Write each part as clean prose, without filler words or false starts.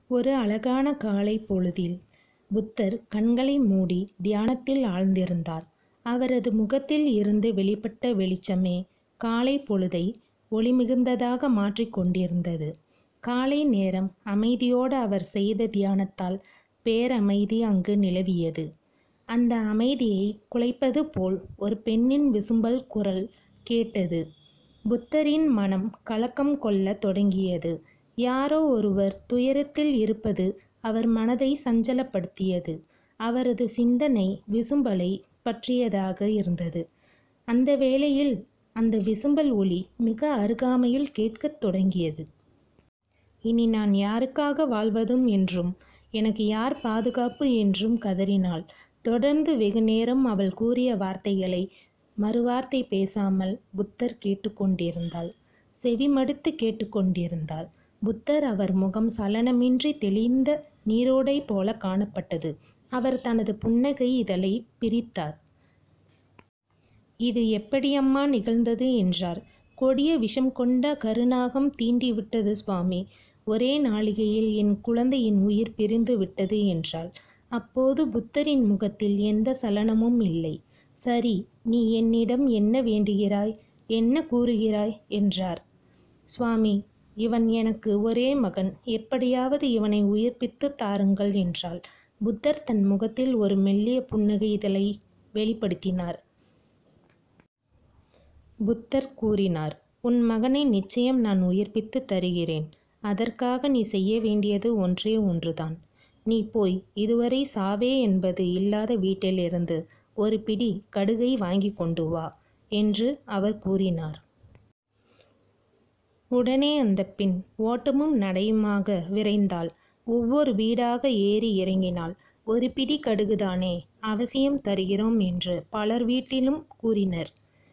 ஒரு அழகான காலை பொழுதில் புத்தர் கண்களை மூடி தியானத்தில் ஆழ்ந்திருந்தார். அவரது முகத்தில் இருந்து வெளிப்பட்ட வெளிச்சமே காலை பொழுதை ஒளிமிகுந்ததாக மாற்றிக் கொண்டிருந்தது. காலை நேரம் அமைதியோடு அவர் செய்த தியானத்தால் பேரமைதி அங்கு நிலவியது. அந்த அமைதியை குலைப்பது போல் ஒரு பெண்ணின் விசும்பல் குரல் கேட்டது. புத்தரின் மனம் கலக்கம் கொள்ளத் தொடங்கியது. யாரோ ஒருவர் துயரத்தில் இருப்பது அவர் மனதை சஞ்சலப்படுத்தியது. அவரது சிந்தனை விசும்பலை பற்றியதாக இருந்தது. அந்த வேளையில் அந்த விசும்பல் ஒலி மிக அருகாமையில் கேட்கத் தொடங்கியது. இனி நான் யாருக்காக வாழ்வதும் என்றும் எனக்கு யார் பாதுகாப்பு என்றும் கதறினாள். தொடர்ந்து வெகுநேரம் அவள் கூறிய வார்த்தைகளை மறுவார்த்தை பேசாமல் புத்தர் கேட்டுக்கொண்டிருந்தாள். செவிமடுத்து கேட்டுக்கொண்டிருந்தாள். புத்தர் அவர் முகம் சலனமின்றி தெளிந்த நீரோடை போல காணப்பட்டது. அவர் தனது புன்னகை இதழை பிரித்தார். இது எப்படியம்மா நிகழ்ந்தது என்றார். கொடிய விஷம் கொண்ட கருநாகம் தீண்டிவிட்டது சுவாமி. ஒரே நாளிகையில் என் குழந்தையின் உயிர் பிரிந்து விட்டது என்றாள். அப்போது புத்தரின் முகத்தில் எந்த சலனமும் இல்லை. சரி, நீ என்னிடம் என்ன வேண்டுகிறாய், என்ன கூறுகிறாய் என்றார். சுவாமி, இவன் எனக்கு ஒரே மகன், எப்படியாவது இவனை உயிர்ப்பித்து தாருங்கள் என்றாள். புத்தர் தன் முகத்தில் ஒரு மெல்லிய புன்னகை இதழை வெளிப்படுத்தினார். புத்தர் கூறினார், உன் மகனை நிச்சயம் நான் உயிர்ப்பித்து தருகிறேன். அதற்காக நீ செய்ய வேண்டியது ஒன்றே ஒன்றுதான். நீ போய் இதுவரை சாவே என்பது இல்லாத வீட்டிலிருந்து ஒரு பிடி கடுகை வாங்கி கொண்டு வா என்று அவர் கூறினார். உடனே அந்த பெண் ஓட்டமும் நடையுமாக விரைந்தாள். ஒவ்வொரு வீடாக ஏறி இறங்கினாள். ஒரு பிடி கடுகுதானே, அவசியம் தருகிறோம் என்று பலர் வீட்டிலும் கூறினர்.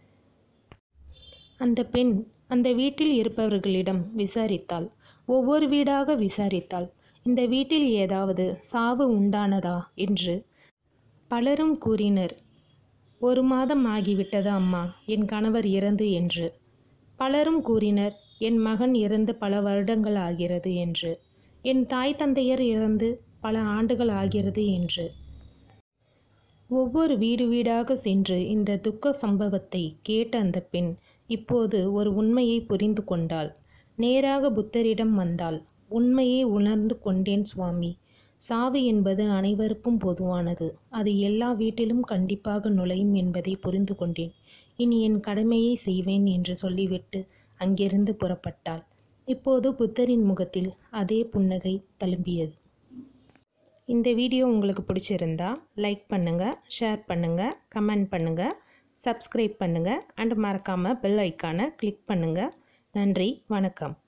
அந்த பெண் அந்த வீட்டில் இருப்பவர்களிடம் விசாரித்தாள். ஒவ்வொரு வீடாக விசாரித்தாள். இந்த வீட்டில் ஏதாவது சாவு உண்டானதா என்று. பலரும் கூறினர், 1 மாதம் ஆகிவிட்டது அம்மா, என் கணவர் இறந்து என்று. பலரும் கூறினர், என் மகன் இறந்து பல வருடங்கள் ஆகிறது என்று. என் தாய் தந்தையர் இறந்து பல ஆண்டுகள் ஆகிறது என்று. ஒவ்வொரு வீடு வீடாக சென்று இந்த துக்க சம்பவத்தை கேட்ட அந்த பெண் இப்போது ஒரு உண்மையை புரிந்து கொண்டாள். நேராக புத்தரிடம் வந்தாள். உண்மையை உணர்ந்து கொண்டேன் சுவாமி. சாவு என்பது அனைவருக்கும் பொதுவானது. அது எல்லா வீட்டிலும் கண்டிப்பாக நுழையும் என்பதை புரிந்து கொண்டேன். இனி என் கடமையை செய்வேன் என்று சொல்லிவிட்டு அங்கிருந்து புறப்பட்டாள். இப்போது புத்தரின் முகத்தில் அதே புன்னகை தழும்பியது. இந்த வீடியோ உங்களுக்கு பிடிச்சிருந்தா லைக் பண்ணுங்கள், ஷேர் பண்ணுங்கள், கமெண்ட் பண்ணுங்கள், சப்ஸ்கிரைப் பண்ணுங்கள் அண்ட் மறக்காமல் பெல் ஐக்கானை கிளிக் பண்ணுங்கள். நன்றி, வணக்கம்.